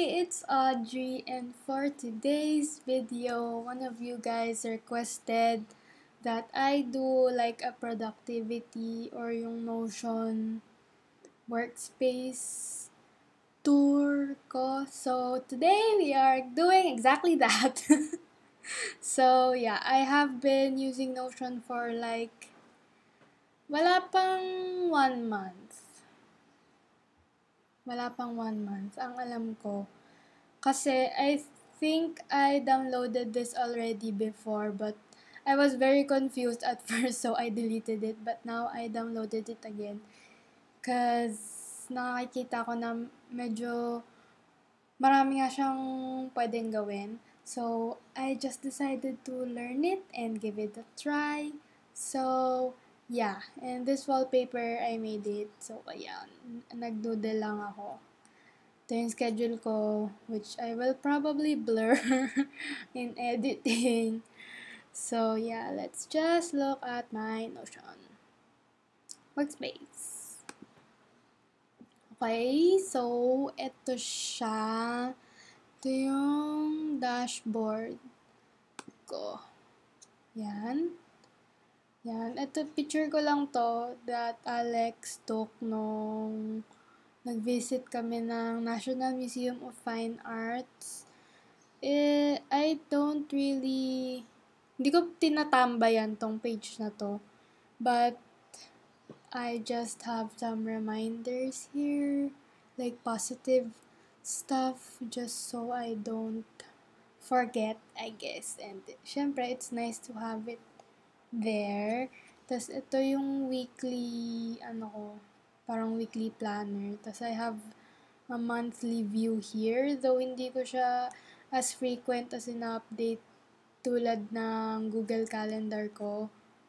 it's Audrey, and for today's video, one of you guys requested that I do like a productivity or yung Notion workspace tour ko. So today we are doing exactly that. So yeah, I have been using Notion for like wala pang 1 month. Wala pang 1 month, ang alam ko. Kasi I think I downloaded this already before, but I was very confused at first, so I deleted it. But now I downloaded it again. Cause nakakita ko na medyo marami nga siyang pwedeng gawin. So, I just decided to learn it and give it a try. So, yeah. And this wallpaper, I made it. So, ayan. Nagdoodle lang ako. Ito yung schedule ko, which I will probably blur in editing. So, yeah. Let's just look at my Notion workspace. Okay, so ito siya. Ito yung dashboard ko. Yan. Yan. Ito, picture ko lang to that Alex took nung nag-visit kami ng National Museum of Fine Arts. I don't really, hindi ko tinatambayan tong page na to. But, I just have some reminders here, like positive stuff, just so I don't forget, I guess. And syempre, it's nice to have it there. Tapos ito yung weekly, parang weekly planner. Tapos I have a monthly view here, though hindi ko siya as frequent as in-update tulad ng Google Calendar ko.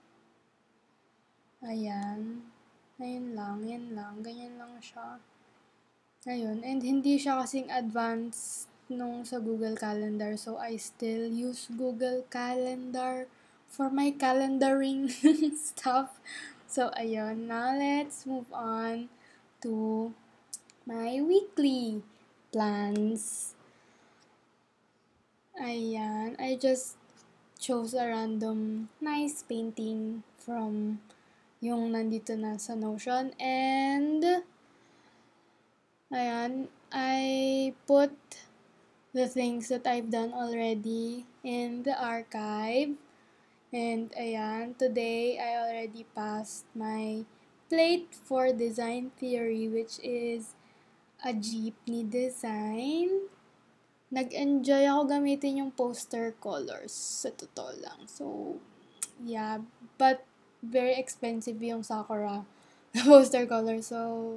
Ayan. Ayun lang, yan lang. Ganyan lang siya. Ayun. And hindi siya kasing advanced nung sa Google Calendar. So, I still use Google Calendar for my calendaring stuff. So, ayun. Now, let's move on to my weekly plans. Ayan. I just chose a random nice painting from yung nandito na sa Notion. And, ayan, I put the things that I've done already in the archive. And, ayan, today I already passed my plate for design theory, which is a jeepney design. Nag-enjoy ako gamitin yung poster colors, sa totoo lang. So, yeah, but very expensive yung Sakura poster color. So,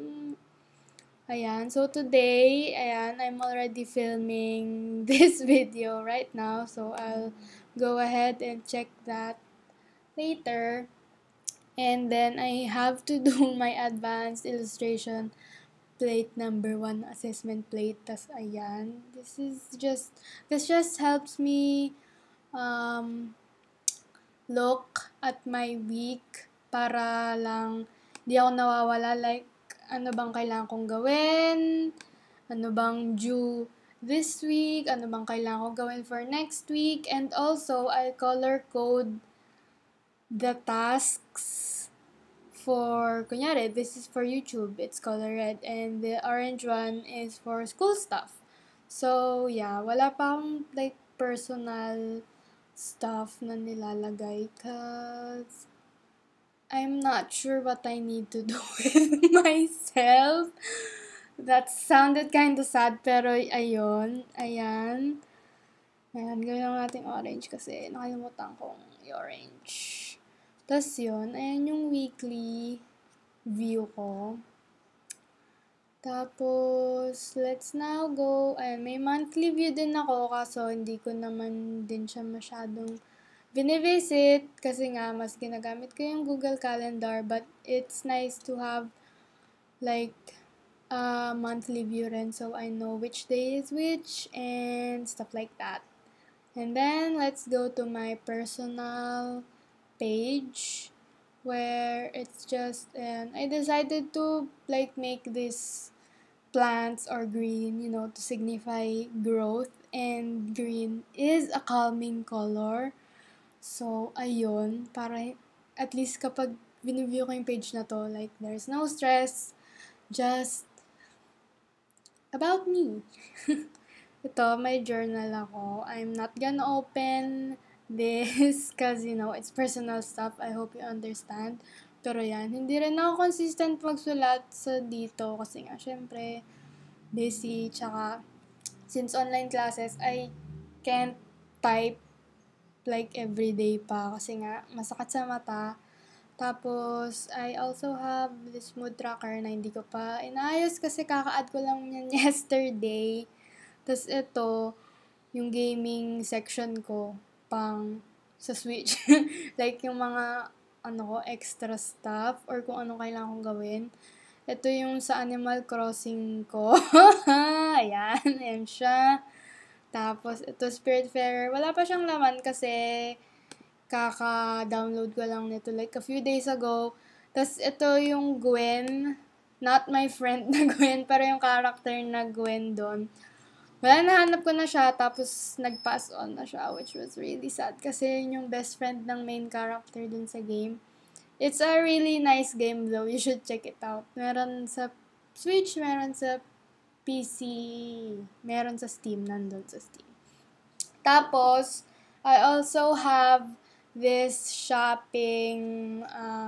ayan. So, today, ayan, I'm already filming this video right now. So, I'll go ahead and check that later. And then, I have to do my advanced illustration plate number 1 assessment plate. Tas, ayan. This just helps me, look at my week para lang di ako nawawala, like ano bang kailangan kong gawin, ano bang due this week, ano bang kailangan kong gawin for next week, and also I color code the tasks for, kunyari, this is for YouTube, it's color red, and the orange one is for school stuff. So, yeah, wala pa akong like personal stuff na nilalagay cause I'm not sure what I need to do with myself. That sounded kind of sad, pero ayun, ayan. Ayan, gawin lang natin orange kasi nakalimutan kong i-orange. Tapos yun, ayan yung weekly view ko. Tapos, let's now go. Ayan, may monthly view din ako, kaso hindi ko naman din siya masyadong binivisit kasi nga mas ginagamit ko yung Google Calendar, but it's nice to have like a monthly view rin so I know which day is which and stuff like that. And then, let's go to my personal page where it's just, and I decided to like make this plants or green, to signify growth. And green is a calming color. So, ayun, para at least kapag biniview ko yung page na to, like, there's no stress, just about me. Ito, may journal ako. I'm not gonna open this because, it's personal stuff. I hope you understand. Pero yan, hindi rin ako consistent magsulat sa dito kasi nga, syempre, busy. Tsaka, since online classes, I can't type like everyday pa kasi nga, masakit sa mata. Tapos, I also have this mood tracker na hindi ko pa inaayos kasi kaka-add ko lang yan yesterday. Tapos ito, yung gaming section ko, pang sa Switch. Like yung mga, extra stuff or kung ano kailangan kong gawin. Ito yung sa Animal Crossing ko. Ayan, ayan siya. Tapos, ito Spiritfarer. Wala pa siyang laman kasi kaka-download ko lang nito like a few days ago. Tapos, ito yung Gwen. Not my friend na Gwen, pero yung character na Gwen doon. Wala, nahanap ko na siya, tapos nag-pass on na siya, which was really sad kasi yun yung best friend ng main character dun sa game. It's a really nice game though, you should check it out. Meron sa Switch, meron sa PC, meron sa Steam, nandun sa Steam. Tapos, I also have this shopping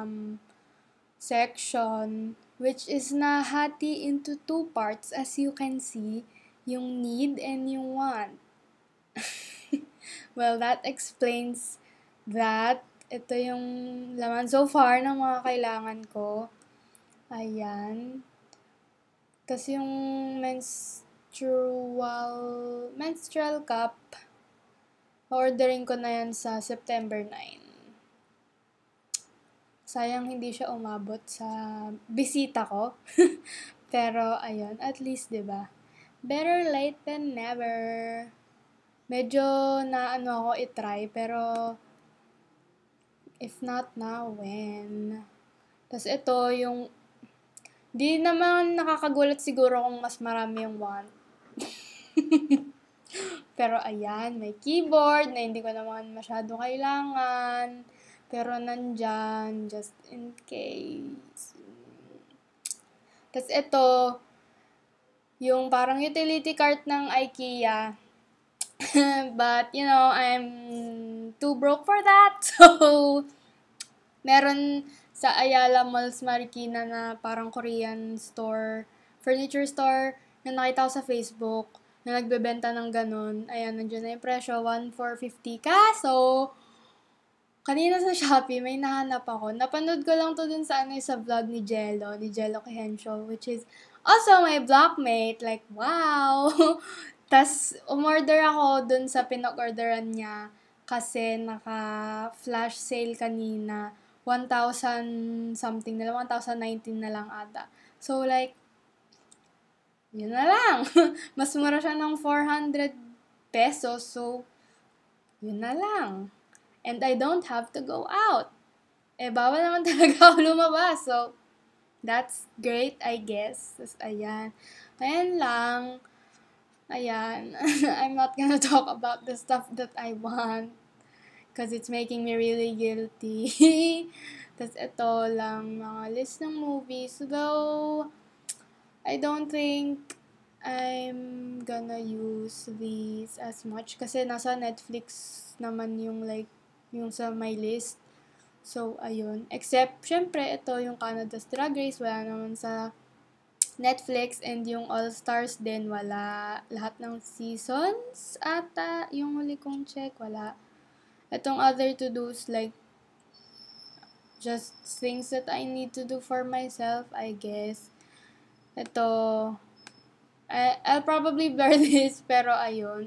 section, which is nahati into two parts, as you can see. Yung need and yung want. Well, that explains that. Ito yung laman so far ng mga kailangan ko. Ayan. Tapos yung menstrual cup, ordering ko na yan sa September 9. Sayang hindi siya umabot sa bisita ko. Pero, ayun, at least, 'di ba? Better late than never. Medyo ako itry, pero if not now, when? Tapos ito, yung di naman nakakagulat siguro kung mas marami yung want. Pero ayan, may keyboard na hindi ko naman masyado kailangan. Pero nandyan, just in case. Tapos ito, yung parang utility cart ng IKEA. But, I'm too broke for that. So, meron sa Ayala Malls Marikina na parang Korean store, furniture store, na nakita ko sa Facebook, na nagbebenta ng ganun. Ayan, nandiyan na yung presyo, 1,450. Kaso, kanina sa Shopee, may nahanap ako. Napanood ko lang to dun sa sa vlog ni Jello Quejencio, which is also my blockmate. Like, wow! Tas, umorder ako dun sa pinag-orderan niya kasi naka-flash sale kanina. 1,000 something na lang, 1,019 na lang ata. So, like, yun na lang. Mas mura siya ng 400 pesos. So, yun na lang. And I don't have to go out. Bawal naman talaga ako lumabas. So, that's great, I guess. Tapos, ayan. Ayan lang. Ayan. I'm not gonna talk about the stuff that I want. Because it's making me really guilty. Tapos, ito lang, mga list ng movies. Though, I don't think I'm gonna use these as much. Kasi nasa Netflix naman yung yung sa my list. So, ayun. Except, syempre, ito yung Canada's Drag Race. Wala naman sa Netflix. And yung All Stars din, wala. Lahat ng seasons ata. Yung huli kong check, wala. Itong other to-dos, like, just things that I need to do for myself, I guess. Ito, I'll probably blur this, pero ayun.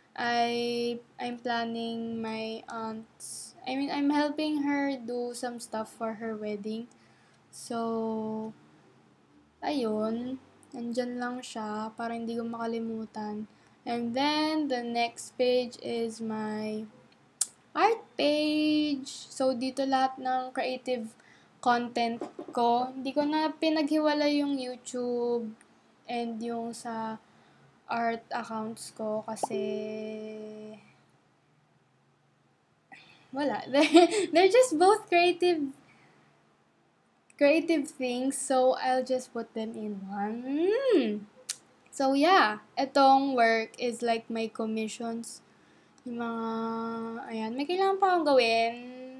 I'm planning my aunt's, I'm helping her do some stuff for her wedding. So, ayun. Nandyan lang siya para hindi ko makalimutan. And then, the next page is my art page. So, dito lahat ng creative content ko. Hindi ko na pinaghiwala yung YouTube and yung sa art accounts ko kasi wala. They're just both creative things, so I'll just put them in one. So yeah, etong work is like my commissions. Yung mga, ayan, may kailangan pa akong gawin.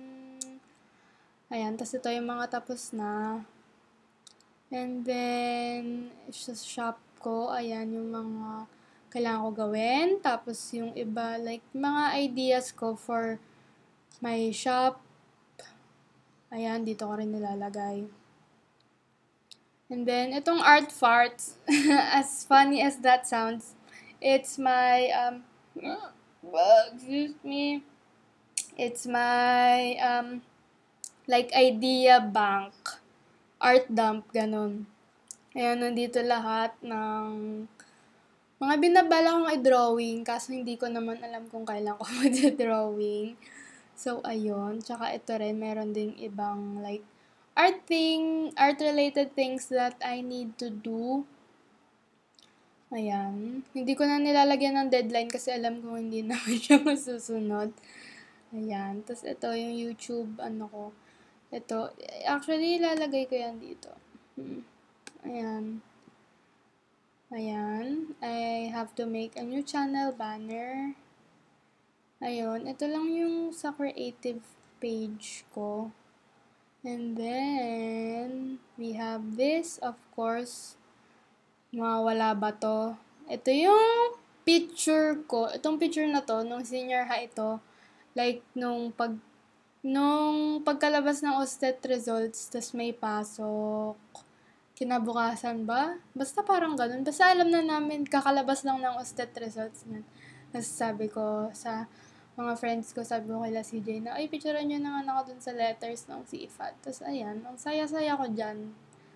Ayan, tas ito yung mga tapos na. And then, sa shop ko, ayan yung mga kailangan ko gawin. Tapos yung iba, like, mga ideas ko for my shop. Ayan, dito ko rin nilalagay. And then, itong art farts, as funny as that sounds, it's my, excuse me, it's my, like, idea bank, art dump, ganun. Ayan, nandito lahat ng mga binabala kong i-drawing, kaso hindi ko naman alam kung kailan ko mag-drawing. So, ayun. Tsaka ito rin, meron ding ibang, like, art-related things that I need to do. Ayan. Hindi ko na nilalagyan ng deadline kasi alam ko hindi naman siya masusunod. Ayan. Tapos ito yung YouTube, ko. Ito, actually, ilalagay ko yan dito. Ayan. Ayan. I have to make a new channel banner. Ayun. Ito lang yung sa creative page ko. And then, we have this, of course. Mawawala ba to? Ito yung picture ko. Itong picture na to, nung senior high ito, like, nung pagkalabas ng OSTET results, tas may pasok, kinabukasan ba? Basta parang ganun. Basta alam na namin, kakalabas lang ng OSTET results niyan. Tapos sabi ko sa mga friends ko, sabi ko kay CJ na, ay, picturean nyo naman ako dun sa letters ng CFAT. Tapos ayan, ang saya-saya ko dyan.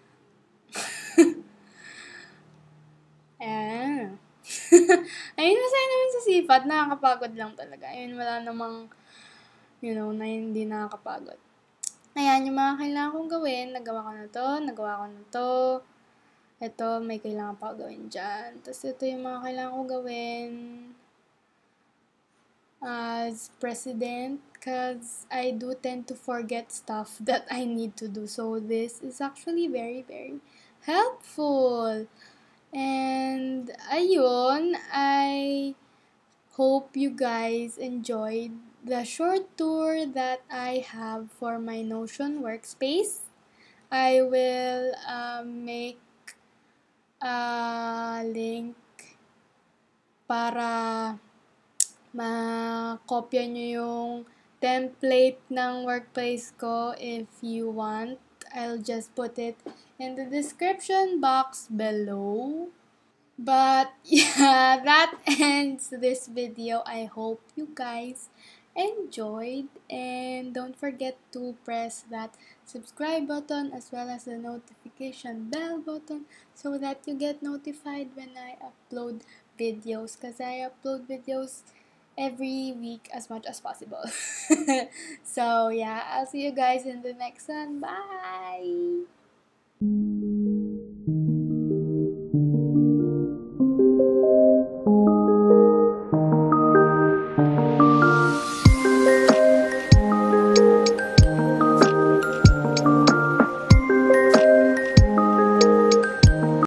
Ayan. Ayun, masaya naman sa CFAT, nakakapagod lang talaga. Ayun, wala namang, na hindi nakakapagod. Ayan, yung mga kailangan kong gawin, nagawa ko na to. Ito, may kailangan pa gawin dyan. Tapos ito yung mga kailangan kong gawin as president because I do tend to forget stuff that I need to do. So this is actually very, very helpful. And ayun, I hope you guys enjoyed the short tour that I have for my Notion workspace. I will make a link para makopya nyo yung template ng workplace ko if you want. I'll just put it in the description box below. But yeah, that ends this video. I hope you guys enjoyed, and don't forget to press that subscribe button as well as the notification bell button so that you get notified when I upload videos, because I upload videos every week as much as possible. So yeah, I'll see you guys in the next one. Bye.